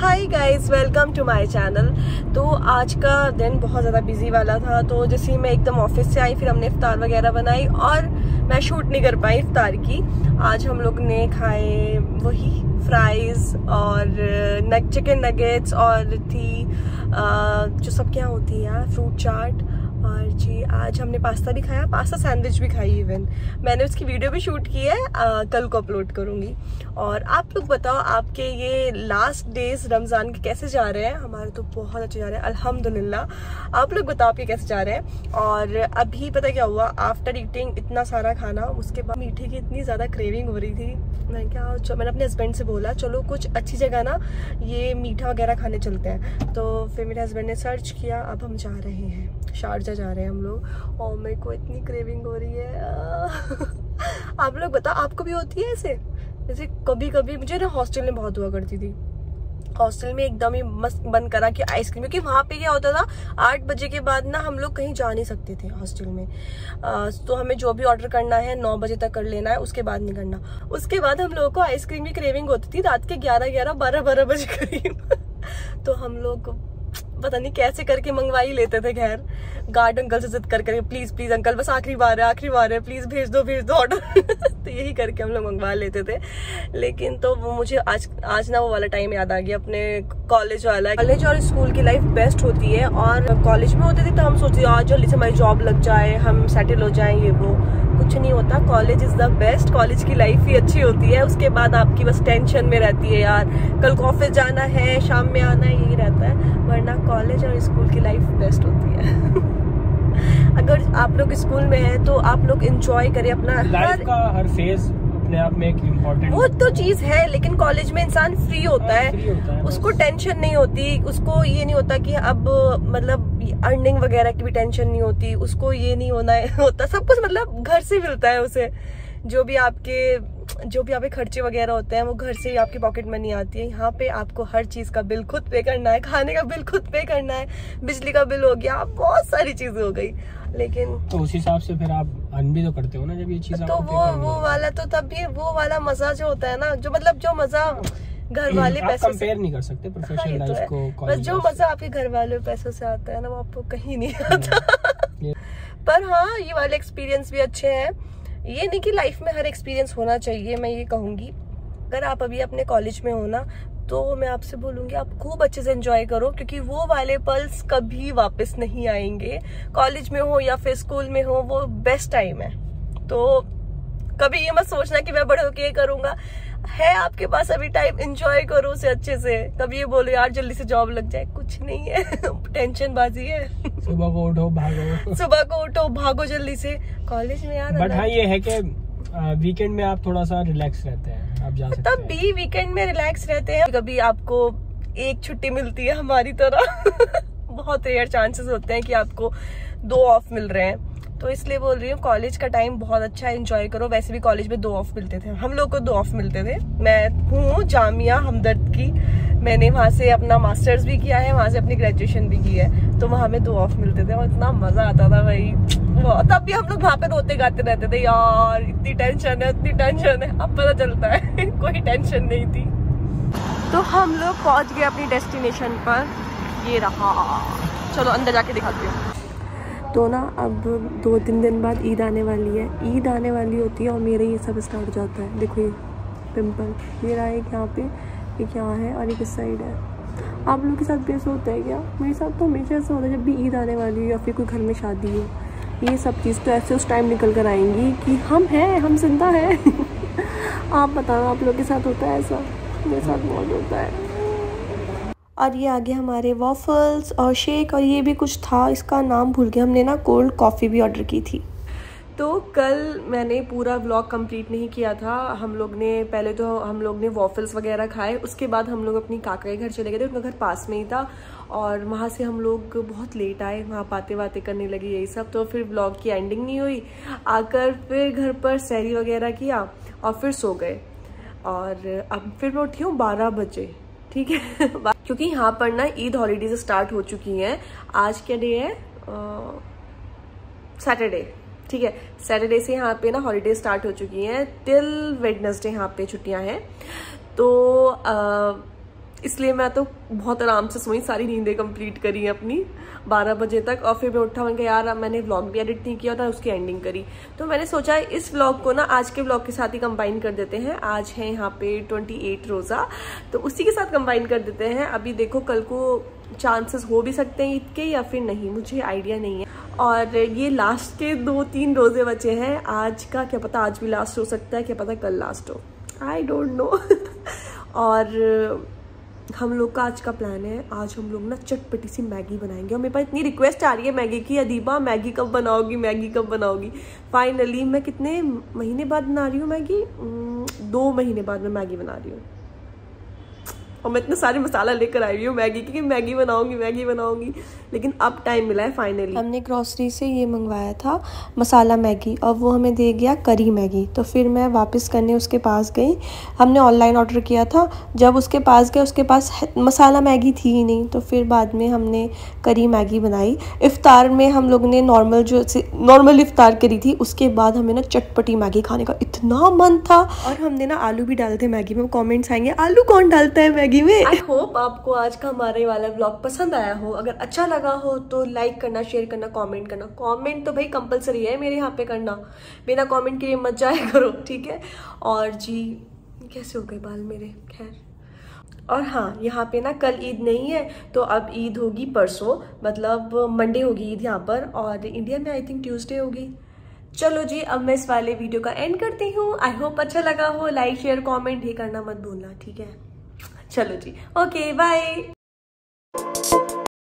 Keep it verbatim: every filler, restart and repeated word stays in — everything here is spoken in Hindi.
Hi guys, welcome to my channel. तो आज का दिन बहुत ज़्यादा बिजी वाला था, तो जैसे ही मैं एकदम ऑफिस से आई फिर हमने इफ्तार वगैरह बनाई और मैं शूट नहीं कर पाई इफ्तार की। आज हम लोग ने खाए वही फ्राइज और नग चिकन नगेट्स और थी आ, जो सबके यहाँ होती है यार, फ्रूट चाट। और जी आज हमने पास्ता भी खाया, पास्ता सैंडविच भी खाई। इवन मैंने उसकी वीडियो भी शूट की है, आ, कल को अपलोड करूँगी। और आप लोग बताओ आपके ये लास्ट डेज रमज़ान के कैसे जा रहे हैं? हमारे तो बहुत अच्छे जा रहे हैं अल्हम्दुलिल्लाह। आप लोग बताओ आपके कैसे जा रहे हैं? और अभी पता क्या हुआ, आफ्टर ईटिंग इतना सारा खाना, उसके बाद मीठे की इतनी ज़्यादा क्रेविंग हो रही थी। मैं क्या मैंने अपने हस्बैंड से बोला चलो कुछ अच्छी जगह ना ये मीठा वगैरह खाने चलते हैं। तो फिर मेरे हस्बैंड ने सर्च किया, अब हम जा रहे हैं शारजा जा रहे हैं हम लोग। और मेरे को इतनी क्रेविंग हो रही है। आप लोग बताओ आपको भी होती है ऐसे? जैसे कभी कभी मुझे ना हॉस्टल में बहुत हुआ करती थी, हॉस्टल में एकदम ही मस्त बंद करा कि आइसक्रीम, क्योंकि वहाँ पे क्या होता था आठ बजे के बाद ना हम लोग कहीं जा नहीं सकते थे हॉस्टल में। आ, तो हमें जो भी ऑर्डर करना है नौ बजे तक कर लेना है, उसके बाद नहीं करना। उसके बाद हम लोगों को आइसक्रीम की क्रेविंग होती थी रात के ग्यारह ग्यारह बारह बारह बजे करीब। तो हम लोग पता नहीं कैसे करके मंगवा ही लेते थे। खैर गार्ड अंकल से जिद कर करके प्लीज प्लीज अंकल बस आखिरी बार है आखिरी बार है प्लीज भेज दो भेज दो ऑर्डर। तो यही करके हम लोग मंगवा लेते थे। लेकिन तो वो मुझे आज आज ना वो वाला टाइम याद आ गया, अपने कॉलेज वाला। कॉलेज और स्कूल की लाइफ बेस्ट होती है। और कॉलेज में होते थे तो हम सोचते आज जल्दी से हमारी जॉब लग जाए, हम सेटल हो जाए, ये वो कुछ नहीं होता। College is the best, college की लाइफ ही अच्छी होती है। उसके बाद आपकी बस टेंशन में रहती है यार कल को ऑफिस जाना है, शाम में आना है, यही रहता है। वरना कॉलेज और स्कूल की लाइफ बेस्ट होती है। अगर आप लोग स्कूल में हैं तो आप लोग एंजॉय करें अपना लाइफ का हर फेज अपने आप में एक इम्पोर्टेंट वो तो चीज है। लेकिन कॉलेज में इंसान फ्री होता है, फ्री होता है, उसको टेंशन नहीं होती, उसको ये नहीं होता कि अब मतलब अर्निंग वगैरह की भी टेंशन नहीं होती, उसको ये नहीं होना है, होता सब कुछ मतलब घर से मिलता है उसे। जो भी आपके जो भी आपके खर्चे वगैरह होते हैं वो घर से ही आपकी पॉकेट मनी आती है। यहाँ पे आपको हर चीज का बिल खुद पे करना है, खाने का बिल खुद पे करना है, बिजली का बिल हो गया, बहुत सारी चीजें हो गई। लेकिन तो उस हिसाब से फिर आप अर्न भी तो करते हो ना जब ये चीज तो वो वो वाला तो तब भी वो वाला मजा जो होता है ना, जो मतलब जो मजा घर वाले पैसे कंपेयर नहीं कर सकते प्रोफेशनल लाइफ तो को। बस जो मजा आपके घर वाले पैसों से आता है ना वो आपको कहीं नहीं आता। पर हाँ ये वाले एक्सपीरियंस भी अच्छे हैं। ये नहीं कि लाइफ में हर एक्सपीरियंस होना चाहिए, मैं ये कहूंगी। अगर आप अभी अपने कॉलेज में हो ना तो मैं आपसे बोलूंगी आप खूब अच्छे से एंजॉय करो, क्योंकि वो वाले पल्स कभी वापस नहीं आएंगे। कॉलेज में हो या फिर स्कूल में हो वो बेस्ट टाइम है। तो कभी ये मत सोचना कि मैं बड़े होके ये करूंगा, है आपके पास अभी टाइम, एंजॉय करो उसे अच्छे से। कभी ये बोलो यार जल्दी से जॉब लग जाए, कुछ नहीं है। टेंशन बाजी है। सुबह को उठो भागो सुबह को उठो भागो जल्दी से कॉलेज में यार। बट हाँ ये है कि वीकेंड में आप थोड़ा सा रिलैक्स रहते हैं, आप जा सकते हैं। तब भी वीकेंड में रिलैक्स रहते हैं। कभी आपको एक छुट्टी मिलती है हमारी तरह। बहुत रेयर चांसेस होते हैं कि आपको दो ऑफ मिल रहे हैं। तो इसलिए बोल रही हूँ कॉलेज का टाइम बहुत अच्छा है, एंजॉय करो। वैसे भी कॉलेज में दो ऑफ मिलते थे, हम लोग को दो ऑफ मिलते थे। मैं हूँ जामिया हमदर्द की, मैंने वहाँ से अपना मास्टर्स भी किया है, वहाँ से अपनी ग्रेजुएशन भी की है। तो वहाँ में दो ऑफ मिलते थे और इतना मजा आता था भाई। तब भी हम लोग वहाँ पे रोते गाते रहते थे यार इतनी टेंशन है इतनी टेंशन है। अब पता चलता है कोई टेंशन नहीं थी। तो हम लोग पहुँच गए अपनी डेस्टिनेशन पर, ये रहा। चलो अंदर जाके दिखाती हूँ। तो ना अब दो तीन दिन बाद ईद आने वाली है, ईद आने वाली होती है और मेरे ये सब स्टार्ट हो जाता है। देखो ये पिंपल, ये रहा एक यहाँ पे, एक यहाँ है और एक इस साइड है। आप लोगों के साथ भी ऐसा होता है क्या? मेरे साथ तो हमेशा ऐसा होता है जब भी ईद आने वाली हो या फिर कोई घर में शादी हो, ये सब चीज़ तो ऐसे उस टाइम निकल कर आएंगी कि हम हैं, हम जिंदा हैं। आप बताओ आप लोग के साथ होता है ऐसा? मेरे साथ बहुत होता है। और ये आगे हमारे वॉफल्स और शेक और ये भी कुछ था, इसका नाम भूल गया। हमने ना कोल्ड कॉफ़ी भी ऑर्डर की थी। तो कल मैंने पूरा व्लॉग कंप्लीट नहीं किया था। हम लोग ने पहले तो हम लोग ने वॉफल्स वगैरह खाए, उसके बाद हम लोग अपनी काका के घर चले गए थे, उनका घर पास में ही था। और वहाँ से हम लोग बहुत लेट आए, वहाँ बातें बातें करने लगी यही सब। तो फिर व्लॉग की एंडिंग नहीं हुई। आकर फिर घर पर सहरी वगैरह किया और फिर सो गए। और अब फिर मैं उठी हूँ बारह बजे, ठीक है। क्योंकि यहाँ पर ना ईद हॉलीडेज स्टार्ट हो चुकी हैं। आज क्या डे है? सैटरडे, ठीक है। सैटरडे से यहाँ पे ना हॉलीडे स्टार्ट हो चुकी हैं, टिल वेडनेसडे यहाँ पे छुट्टियाँ हैं। तो आ, इसलिए मैं तो बहुत आराम से सोई, सारी नींदें कंप्लीट करी अपनी बारह बजे तक। और फिर मैं उठा, मैंने कहा यार मैंने व्लॉग भी एडिट नहीं किया था, उसकी एंडिंग करी। तो मैंने सोचा इस व्लॉग को ना आज के व्लॉग के साथ ही कंबाइन कर देते हैं। आज है यहाँ पे अट्ठाईस रोज़ा, तो उसी के साथ कंबाइन कर देते हैं। अभी देखो कल को चांसेस हो भी सकते हैं ईद के या फिर नहीं, मुझे आइडिया नहीं है। और ये लास्ट के दो तीन रोजे बचे हैं, आज का क्या पता आज भी लास्ट हो सकता है, क्या पता कल लास्ट हो, आई डोंट नो। और हम लोग का आज का प्लान है, आज हम लोग ना चटपटी सी मैगी बनाएंगे। और मेरे पास इतनी रिक्वेस्ट आ रही है मैगी की, अदीबा मैगी कब बनाओगी, मैगी कब बनाओगी। फाइनली मैं कितने महीने बाद बना रही हूँ मैगी, दो महीने बाद मैं मैगी बना रही हूँ। और मैं इतने सारे मसाला लेकर आई हुई हूँ मैगी की, मैगी बनाऊंगी मैगी बनाऊंगी लेकिन अब टाइम मिला है फाइनली। हमने ग्रोसरी से ये मंगवाया था मसाला मैगी, और वो हमें दे गया करी मैगी। तो फिर मैं वापस करने उसके पास गई, हमने ऑनलाइन ऑर्डर किया था। जब उसके पास गए उसके पास मसाला मैगी थी ही नहीं, तो फिर बाद में हमने करी मैगी बनाई। इफ्तार में हम लोग ने नॉर्मल जो नॉर्मल इफ्तार करी थी, उसके बाद हमें ना चटपटी मैगी खाने का इतना मन था। और हमने ना आलू भी डाले थे मैगी में। कॉमेंट्स आएंगे आलू कौन डालता है मैगी में। आई होप आपको आज का हमारे वाला व्लॉग पसंद आया हो। अगर अच्छा लगा हो तो लाइक करना, शेयर करना, कमेंट करना। कमेंट तो भाई कंपलसरी है मेरे यहाँ पे करना, बिना कमेंट के लिए मत जाया करो, ठीक है। और जी कैसे हो गए बाल मेरे, खैर। और हाँ, यहाँ पे ना कल ईद नहीं है, तो अब ईद होगी परसों, मतलब मंडे होगी ईद यहाँ पर, और इंडिया में आई थिंक ट्यूसडे होगी। चलो जी, अब मैं इस वाले वीडियो का एंड करती हूँ। आई होप अच्छा लगा हो। लाइक शेयर कमेंट ही करना मत भूलना, ठीक है। चलो जी, ओके बाय।